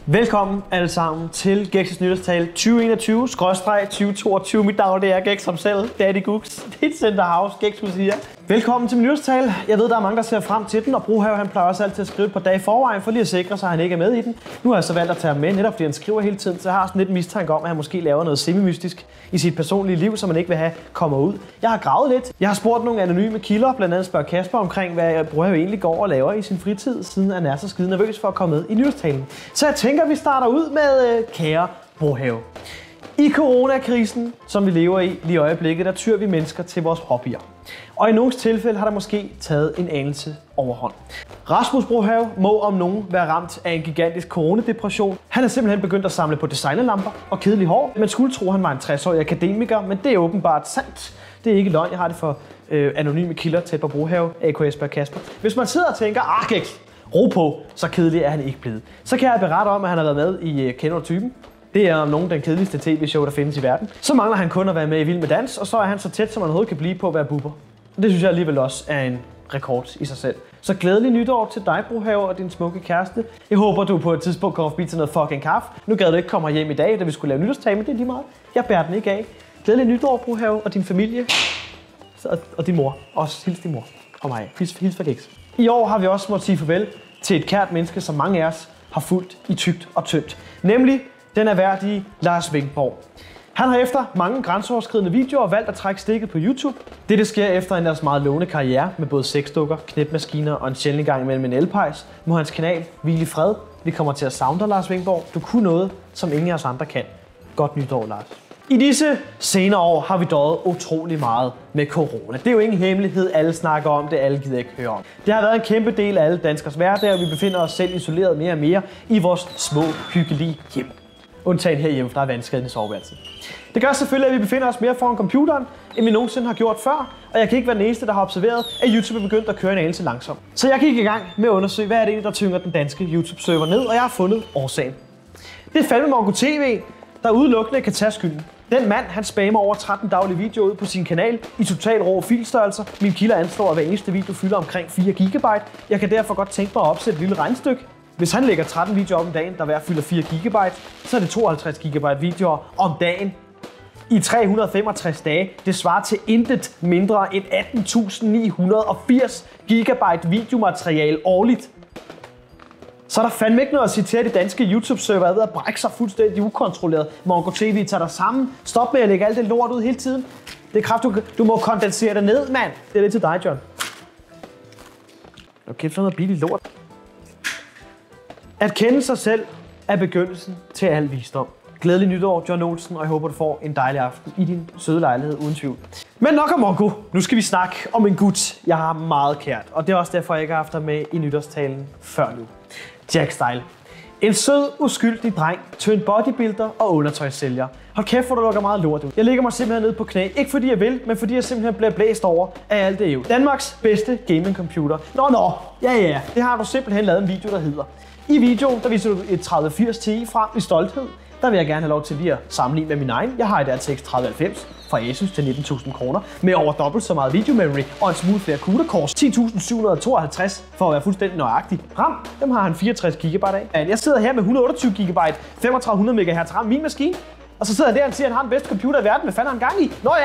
Velkommen alle sammen til Gex's nytårstale 2021/2022. Mit navn er Gex som selv, Daddy Gooks, dit center house, Gex siger. Velkommen til min nytårstale. Jeg ved, der er mange, der ser frem til den, og Brohave han plejer også altid at skrive et par dage i forvejen, for lige at sikre sig, at han ikke er med i den. Nu har jeg så valgt at tage ham med, netop fordi han skriver hele tiden, så jeg har sådan lidt mistanke om, at han måske laver noget semi-mystisk i sit personlige liv, som man ikke vil have kommer ud. Jeg har gravet lidt. Jeg har spurgt nogle anonyme kilder, blandt andet spørger Kasper omkring, hvad Brohave egentlig går og laver i sin fritid, siden han er så skide nervøs for at komme med i nytårstalen. Så jeg tænker, at vi starter ud med kære Brohave. I coronakrisen, som vi lever i lige i øjeblikket, der tyr vi mennesker til vores hobbyer. Og i nogens tilfælde har der måske taget en anelse overhånd. Rasmus Brohave må om nogen være ramt af en gigantisk coronadepression. Han er simpelthen begyndt at samle på designerlamper og kedelig hår. Man skulle tro, han var en 60-årig akademiker, men det er åbenbart sandt. Det er ikke løgn, jeg har det for anonyme kilder tæt på Brohave, a.k.a. Kasper. Hvis man sidder og tænker, Gex, ro på, så kedelig er han ikke blevet. Så kan jeg berette om, at han har været med i Kender du typen? Det er om nogen den kedeligste tv-show, der findes i verden. Så mangler han kun at være med i Vild med Dans, og så er han så tæt, som man overhovedet kan blive på at være bubber. Det synes jeg alligevel også er en rekord i sig selv. Så glædelig nytår til dig, Brohave, og din smukke kæreste. Jeg håber, du på et tidspunkt kommer forbi til noget fucking kaffe. Nu gad du ikke komme hjem i dag, da vi skulle lave nytårstale, men det er lige meget. Jeg bærer den ikke af. Glædelig nytår, Brohave, og din familie. Og din mor. Også hils din mor. Og mig. Hils for Gex. I år har vi også måttet sige farvel til et kært menneske, som mange af os har fulgt i tykt og tyndt. Nemlig den erhverdige Lars Vingborg. Han har efter mange grænseoverskridende videoer valgt at trække stikket på YouTube. Det sker efter en ellers meget lovende karriere med både sexdukker, knipmaskiner og en sjældent gang imellem en elpejs. Må hans kanal hvile i fred. Vi kommer til at savne dig, Lars Vingborg. Du kunne noget, som ingen af os andre kan. Godt nytår, Lars. I disse senere år har vi døjet utrolig meget med corona. Det er jo ingen hemmelighed, alle snakker om det, alle gider ikke høre om. Det har været en kæmpe del af alle danskers hverdag, og vi befinder os selv isoleret mere og mere i vores små, hyggelige hjem. Undtagen herhjemme, for der er vandskadende soveværelse. Det gør selvfølgelig, at vi befinder os mere foran computeren, end vi nogensinde har gjort før, og jeg kan ikke være den eneste, der har observeret, at YouTube er begyndt at køre en anelse langsomt. Så jeg gik i gang med at undersøge, hvad er det egentlig, der tynger den danske YouTube-server ned, og jeg har fundet årsagen. Det er fandme Mongo TV, der udelukkende kan tage skylden. Den mand, han spammer over 13 daglige videoer ud på sin kanal i total rå filstørrelser. Mine kilder anslår, at hver eneste video fylder omkring 4 GB. Jeg kan derfor godt tænke mig at opsætte et lille regnestykke. Hvis han lægger 13 videoer op om dagen, der hver fylder 4 GB, så er det 52 GB videoer om dagen i 365 dage. Det svarer til intet mindre end 18.980 GB videomateriale årligt. Så er der fandme ikke noget at sige til, at de danske YouTube-server er ved at brække sig fuldstændig ukontrolleret. Mongo TV, tager dig sammen. Stop med at lægge alt det lort ud hele tiden. Det er kraft, du må kondensere det ned, mand. Det er lidt til dig, John. Okay, for noget billigt lort. At kende sig selv er begyndelsen til al visdom. Glædelig nytår, John Olsen, og jeg håber, du får en dejlig aften i din søde lejlighed, uden tvivl. Men nok om Mongo. Nu skal vi snakke om en gut, jeg har meget kært, og det er også derfor, jeg ikke har haft dig med i nytårstalen før nu. Jack Style. En sød, uskyldig dreng, tynd bodybuilder og undertøjssælger. Hold kæft, hvor du lukker meget lort ud. Jeg ligger mig simpelthen ned på knæ. Ikke fordi jeg vil, men fordi jeg simpelthen bliver blæst over af alt det jo. Danmarks bedste gaming-computer. Ja. Det har du simpelthen lavet en video, der hedder. I videoen, der viser du et 3080 Ti frem i stolthed. Der vil jeg gerne have lov til lige at sammenligne med min egen. Jeg har et RTX 3090 fra Asus til 19.000 kroner med over dobbelt så meget videomemory og en smule flere CUDA cores. 10.752 for at være fuldstændig nøjagtig. RAM, dem har han 64 GB af. Jeg sidder her med 128 GB, 3500 MHz RAM, min maskine. Og så sidder jeg der og siger, at han har den bedste computer i verden. Hvad fanden har han gang i? Nå.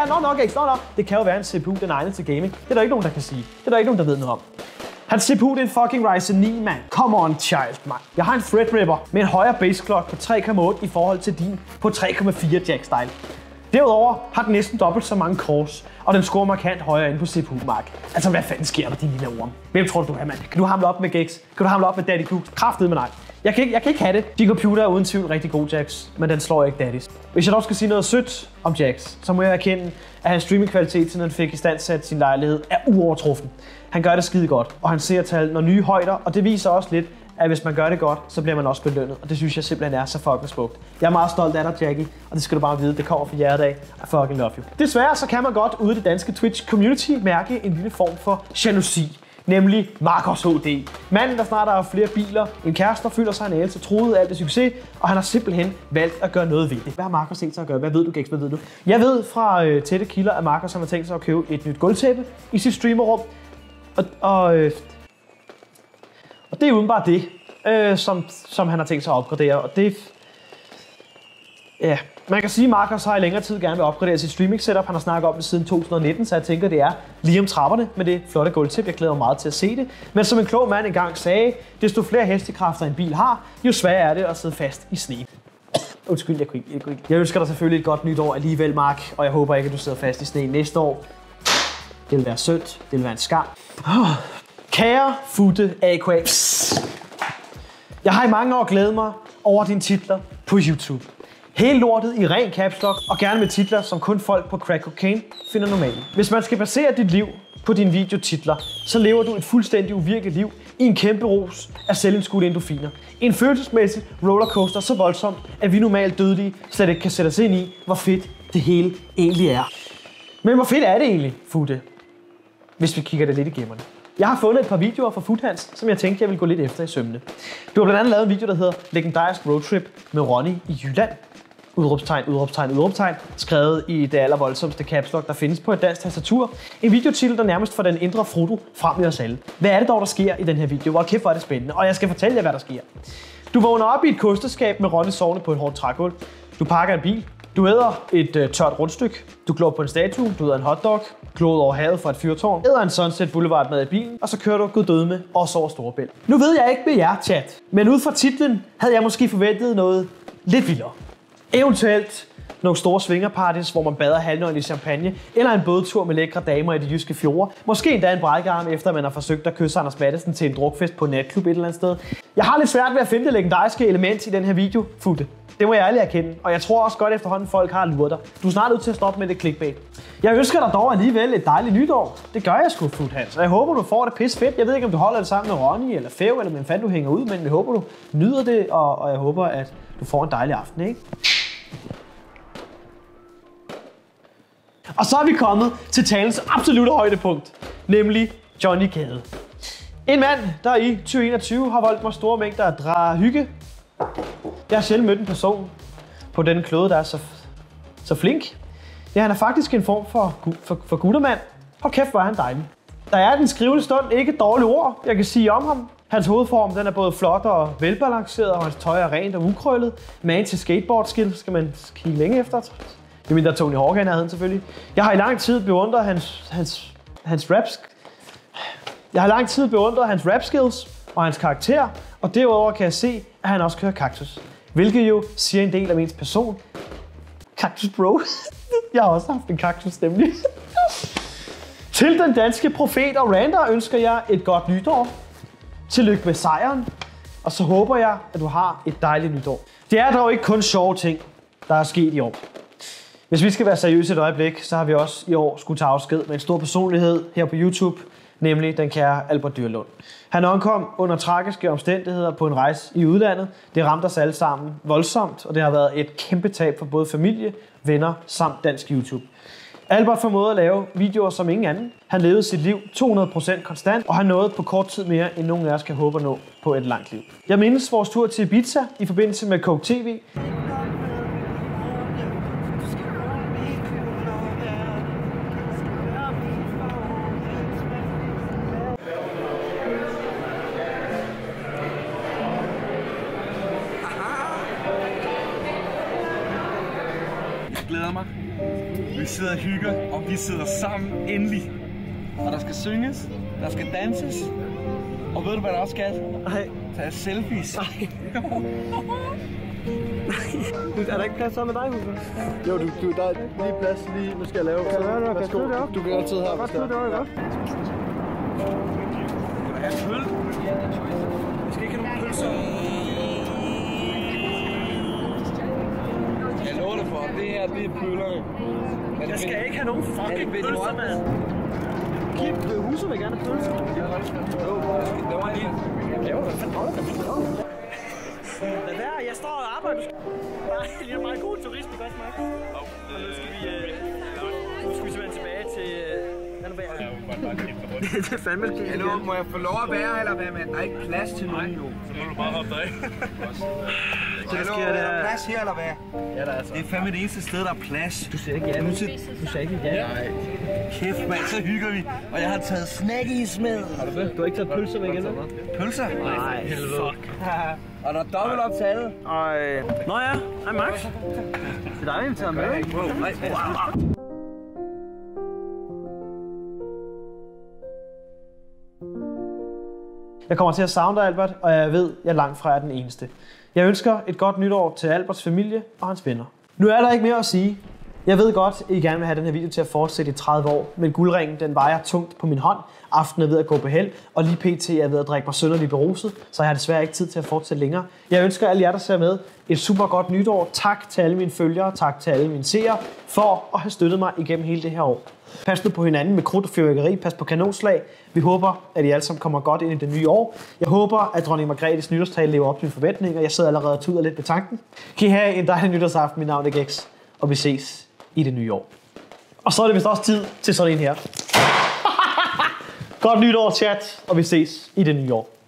Det kan jo være en CPU, den egnet til gaming. Det er der ikke nogen, der kan sige. Det er der ikke nogen, der ved noget om. Hans CPU det er en fucking Ryzen 9, mand. Come on, child, mand. Jeg har en Threadripper med en højere base clock på 3,8 i forhold til din på 3,4 Jack Style. Derudover har den næsten dobbelt så mange cores, og den scorer markant højere inde på CPU-mark. Altså, hvad fanden sker der, din lille orm? Hvem tror du er, mand? Kan du hamle op med Gex? Kan du hamle op med Daddy Gooks? Kraftedeme med nej. Jeg kan ikke have det. Din computer er uden tvivl rigtig god, Jax, men den slår ikke Daddy's. Hvis jeg dog skal sige noget sødt om Jax, så må jeg erkende, at hans streamingkvalitet, siden han fik istandsat sin lejlighed, er uovertruffen. Han gør det skide godt, og han ser tal når nye højder, og det viser også lidt, at hvis man gør det godt, så bliver man også belønnet. Og det synes jeg simpelthen er så fucking smukt. Jeg er meget stolt af dig, Jackie, og det skal du bare vide, det kommer fra hjertet af. I fucking love you. Desværre så kan man godt ude i det danske Twitch-community mærke en lille form for jalousi. Nemlig Marcus HD. Manden, der snart har flere biler, en kæreste, der føler sig en anelse truet af alt det succes, og han har simpelthen valgt at gøre noget ved det. Hvad har Marcus tænkt sig at gøre? Hvad ved du, Gex? Hvad ved du? Jeg ved fra tætte kilder, at Marcus har tænkt sig at købe et nyt gulvtæppe i sit streamerrum. Og det er uden bare det. som han har tænkt sig at opgradere. Og det... Ja, man kan sige, at Marcus har i længere tid gerne vil opgradere sit streaming setup. Han har snakket om det siden 2019, så jeg tænker, det er lige om trapperne med det flotte gulvtip. Jeg glæder mig meget til at se det. Men som en klog mand engang sagde, desto flere hestekræfter en bil har, jo sværere er det at sidde fast i sne. Undskyld, jeg kunne ikke. Jeg ønsker dig selvfølgelig et godt nytår alligevel, Mark, og jeg håber ikke, at du sidder fast i sne næste år. Det vil være synd, det vil være en skam. Kære Futte AQA. Jeg har i mange år glædet mig over dine titler på YouTube. Helt lortet i ren caps lock, og gerne med titler, som kun folk på crack cocaine finder normale. Hvis man skal basere dit liv på dine videotitler, så lever du et fuldstændig uvirkeligt liv i en kæmpe ros af selvindskudte endorfiner. En følelsesmæssig rollercoaster så voldsomt, at vi normalt dødelige slet ikke kan sætte os ind i, hvor fedt det hele egentlig er. Men hvor fedt er det egentlig, Futte? Hvis vi kigger det lidt igennem. Jeg har fundet et par videoer fra Futhans, som jeg tænkte, jeg ville gå lidt efter i sømmene. Du har blandt andet lavet en video, der hedder Legendarisk Roadtrip med Ronny i Jylland. Udråbstegn, udråbstegn, udråbstegn, skrevet i det allervoldsomste caps lock, der findes på et dansk tastatur. En videotitel, der nærmest får den indre Frodo frem i os alle. Hvad er det dog, der sker i den her video? Hvor kæft, hvor er det spændende. Og jeg skal fortælle jer, hvad der sker. Du vågner op i et kosteskab med Ronny sovende på et hårdt trægulv. Du pakker en bil. Du æder et tørt rundstykke. Du glår på en statue. Du æder en hotdog. Glod over havet fra et fyrtårn. Æder en Sunset Boulevard med i bilen. Og så kører du Gud døde med også over Storebælt. Nu ved jeg ikke med jer, chat. Men ud fra titlen havde jeg måske forventet noget lidt vildere. Eventuelt nogle store svingerparties, hvor man bader halvnøgen i champagne, eller en bådtur med lækre damer i de jyske fjorde. Måske endda en brækkearm, efter man har forsøgt at kysse Anders Mattesen til en drukfest på en natklub et eller andet sted. Jeg har lidt svært ved at finde det legendariske element i den her video, Futte. Det må jeg ærligt erkende, og jeg tror også godt efterhånden folk har luret dig. Du er snart nødt til at stoppe med det clickbait. Jeg ønsker dig dog alligevel et dejligt nytår. Det gør jeg sgu, Futhans, og jeg håber du får det pis fedt. Jeg ved ikke om du holder det sammen med Ronny eller Fev, eller hvem fanden du hænger ud, men jeg håber du nyder det, og jeg håber at du får en dejlig aften, ikke? Og så er vi kommet til talens absolutte højdepunkt, nemlig Johnny Gade. En mand, der i 2021 har voldt mig store mængder af drahygge. Jeg har sjældent mødt en person på denne klode, der er så flink. Ja, han er faktisk en form for guttermand. Hold kæft, hvor er han dejlig. Der er den skrivende stund ikke et dårligt ord, jeg kan sige om ham. Hans hovedform den er både flot og velbalanceret, og hans tøj er rent og ukrøllet. Man til skateboardskill skal man kigge længe efter. Det er mindre Tony Hawk i nærheden selvfølgelig. Jeg har i lang tid beundret hans rap skills og hans karakter, og derudover kan jeg se, at han også kører kaktus. Hvilket jo siger en del om ens person. Kaktus bro. Jeg har også haft en kaktus nemlig. Til den danske profet og rander ønsker jeg et godt nytår. Tillykke med sejren. Og så håber jeg, at du har et dejligt nytår. Det er dog ikke kun sjove ting, der er sket i år. Hvis vi skal være seriøse et øjeblik, så har vi også i år skulle tage afsked med en stor personlighed her på YouTube, nemlig den kære Albert Dyrlund. Han omkom under tragiske omstændigheder på en rejse i udlandet. Det ramte os alle sammen voldsomt, og det har været et kæmpe tab for både familie, venner samt dansk YouTube. Albert formåede at lave videoer som ingen anden. Han levede sit liv 200% konstant, og han nåede på kort tid mere, end nogen af os kan håbe at nå på et langt liv. Jeg mindes vores tur til Ibiza i forbindelse med Coke TV. Glæder mig. Vi sidder og hygger, og vi sidder sammen endelig. Og der skal synges, der skal danses. Og ved du hvad der også skal? Nej. Tag selfies. Nej. Er der ikke plads sammen med dig, Hugo? Jo, der er lige plads lige. Nu skal jeg lave. Du kan altid her. Godt, det var godt. Vil du have en pøl? Vi skal ikke have nogen pølser. Jeg lover det for, det her, det er pøllerne. Jeg skal ikke have nogen fucking pølser, mand. Kim, huset vil gerne have pølser. Det var lige. Hvad fanden holder det? Lad være, jeg står og arbejder. Nej, lige er meget god turist, det godt smagt. Og nu skal vi simpelthen tilbage til... Det er fandme skidt. Hallo, må jeg få lov at være, eller hvad, mand? Der er ikke plads til nogen, jo. Så må du bare hoppe dig. der sker der. Er der plads her, eller hvad? Ja, der er så. Det er fandme det eneste sted, der er plads. Du siger ikke ja. Du sagde ikke ja. Nej. Kæft, mand, så hygger vi. Og jeg har taget snackies med. Har du det? Du har ikke taget pølser med igen? Pølser? Nej, helvede. Fuck. Og der er dobbelt op til alle. Nå ja, hej Max. Det er dig, vi tager med, ikke? Wow, nej. Jeg kommer til at savne dig, Albert, og jeg ved, jeg langt fra er den eneste. Jeg ønsker et godt nytår til Alberts familie og hans venner. Nu er der ikke mere at sige. Jeg ved godt, at I gerne vil have den her video til at fortsætte i 30 år, men guldringen den vejer tungt på min hånd. Aftenen er ved at gå på held, og lige pt. Er ved at drikke mig sønderlig beruset, så jeg har desværre ikke tid til at fortsætte længere. Jeg ønsker alle jer, der ser med, et super godt nytår. Tak til alle mine følgere, tak til alle mine seere, for at have støttet mig igennem hele det her år. Pas nu på hinanden med krudt og fyrværkeri, pas på kanonslag. Vi håber, at I alle sammen kommer godt ind i det nye år. Jeg håber, at dronning Margrethes nytårstale lever op til mine forventninger. Jeg sidder allerede og tuder lidt ved tanken. Kan I have en dejlig nytårsaften. Mit navn er Gex, og vi ses i det nye år. Og så er det vist også tid til sådan en her. Godt nytår, chat, og vi ses i det nye år.